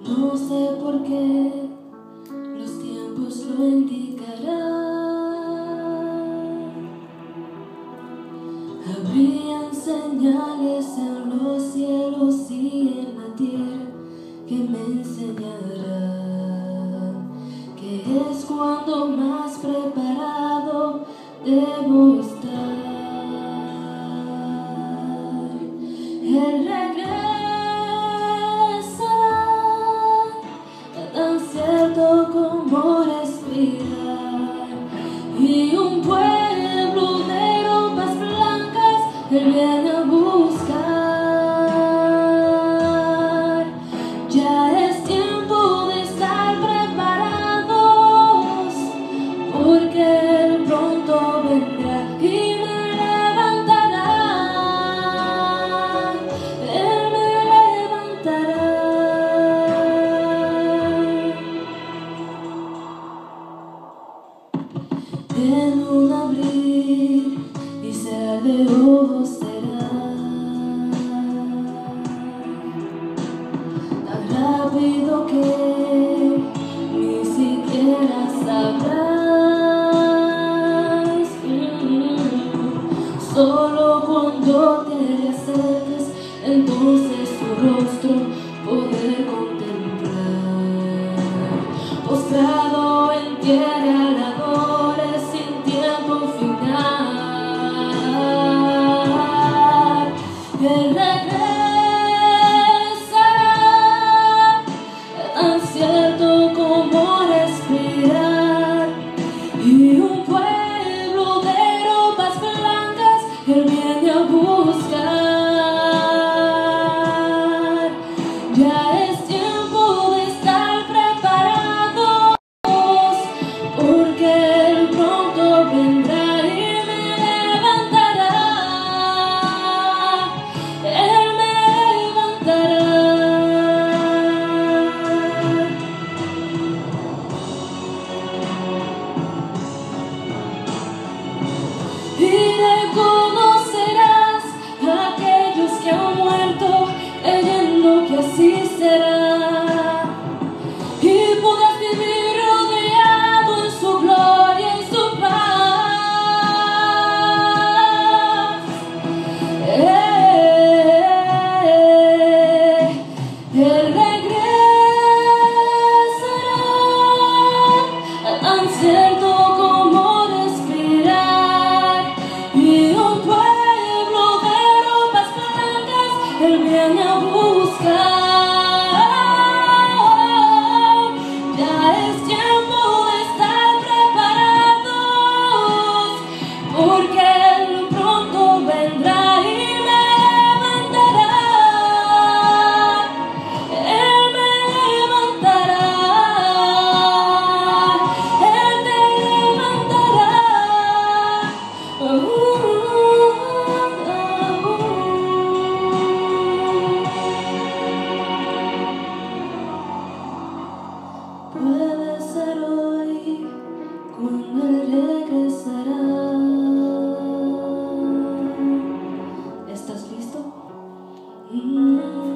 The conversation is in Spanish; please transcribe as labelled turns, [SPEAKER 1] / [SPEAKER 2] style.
[SPEAKER 1] No sé por qué los tiempos lo indicarán. Habrían señales en los cielos y en la tierra que me enseñarán que es cuando más preparado debo estar. Él regresará, tan cierto como respirar, y un pueblo de ropas blancas Él viene a buscar. Ya es tiempo de estar preparados, porque Él pronto vendrá y me levantará. Él me levantará. En un abrir y cerrar de ojos será tan rápido que ni siquiera sabrás. Solo cuando te le acerques, entonces su rostro poder contemplar. Postrado en tierra la adores sin tiempo final. Él regresará, tan cierto como respirar, y un pueblo de ropas blancas Él viene a buscar. Ya es tiempo de estar preparados, porque Él pronto vendrá y me levantará. Él me levantará. Y reconocerás a aquellos que han muerto, creyendo que así será. Y podrás vivir rodeado en su gloria y su paz. Él regresará, tan cierto como respirar, y un pueblo de ropas blancas Él viene a buscar. Ya es tiempo de estar preparados, porque Él pronto vendrá y me levantará. Él me levantará. Él te levantará. Puede ser hoy cuando Él regresará. ¿Estás listo?